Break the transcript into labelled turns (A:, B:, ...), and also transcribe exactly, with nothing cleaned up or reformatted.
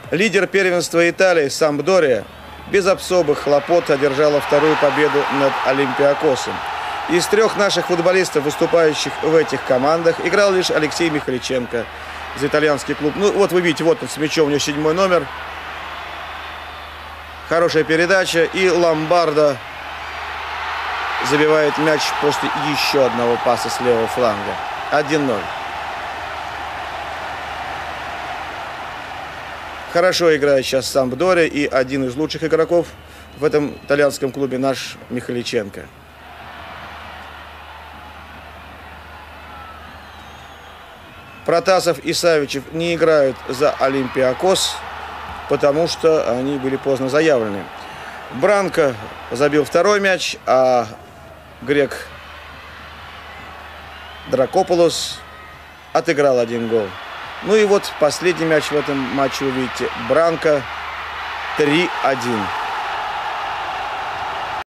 A: Лидер первенства Италии Сампдория без особых хлопот одержала вторую победу над Олимпиакосом. Из трех наших футболистов, выступающих в этих командах, играл лишь Алексей Михаличенко за итальянский клуб. Ну вот вы видите, вот он с мячом, у него седьмой номер. Хорошая передача, и Ломбардо забивает мяч после еще одного паса с левого фланга. один ноль. Хорошо играет сейчас Сампдория, и один из лучших игроков в этом итальянском клубе наш Михаличенко. Протасов и Савичев не играют за Олимпиакос, потому что они были поздно заявлены. Бранко забил второй мяч, а грек Дракополос отыграл один гол. Ну и вот последний мяч в этом матче, вы видите, Бранко три один.